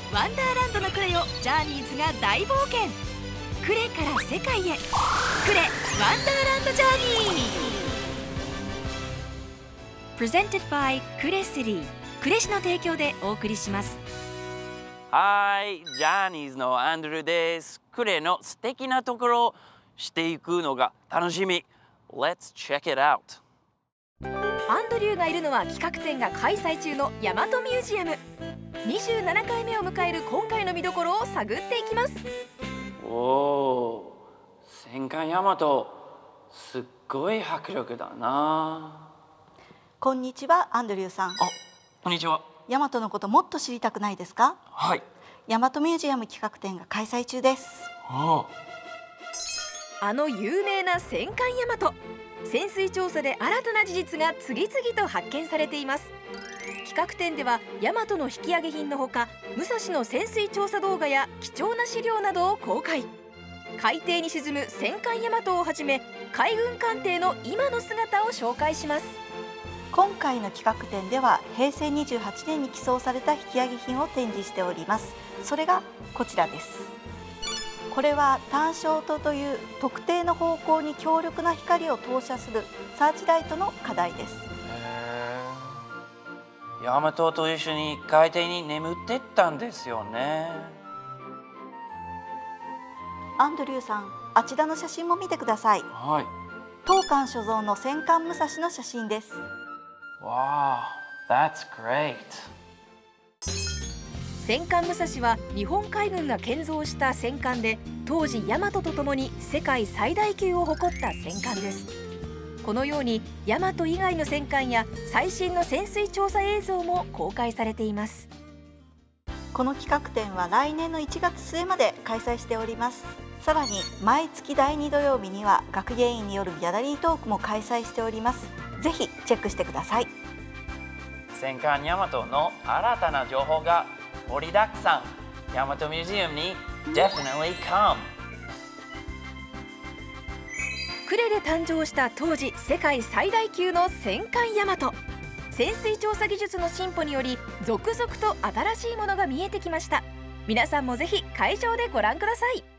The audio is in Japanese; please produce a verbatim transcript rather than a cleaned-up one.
ワンダーランドのクレをジャーニーズが大冒険。クレから世界へ、クレワンダーランドジャーニー。 Presented by クレシティ、クレ市の提供でお送りします。 はい、ジャーニーズのアンドリューです。クレの素敵なところをしていくのが楽しみ。Let's check it out。 アンドリューがいるのは企画展が開催中の大和ミュージアム。にじゅうななかいめを迎える今回の見どころを探っていきます。 おお、戦艦大和、すっごい迫力だな。 こんにちは、アンドリューさん。 あ、こんにちは。 大和のこともっと知りたくないですか？ はい。 大和ミュージアム企画展が開催中です。 ああ、あの有名な戦艦大和。潜水調査で新たな事実が次々と発見されています。企画展では大和の引き上げ品のほか、武蔵の潜水調査動画や貴重な資料などを公開。海底に沈む戦艦大和をはじめ、海軍艦艇の今の姿を紹介します。 今回の企画展ではへいせいにじゅうはちねんに寄贈された引き上げ品を展示しております。それがこちらです。これは単焦灯という特定の方向に強力な光を投射するサーチライトの課題です。 大和と一緒に海底に眠ってったんですよね。 アンドリューさん、あちらの写真も見てください。 はい。 当館所蔵の戦艦武蔵の写真です。 わあ、that's great。 戦艦武蔵は日本海軍が建造した戦艦で、当時大和とともに世界最大級を誇った戦艦です。このように大和以外の戦艦や最新の潜水調査映像も公開されています。 この企画展は来年のいちがつ末まで開催しております。さらに毎月だいに土曜日には学芸員によるギャラリートークも開催しております。ぜひチェックしてください。 戦艦大和の新たな情報が盛りだくさん。大和ミュージアムに definitely come。 クレで誕生した当時世界最大級の戦艦大和。潜水調査技術の進歩により続々と新しいものが見えてきました。皆さんもぜひ会場でご覧ください。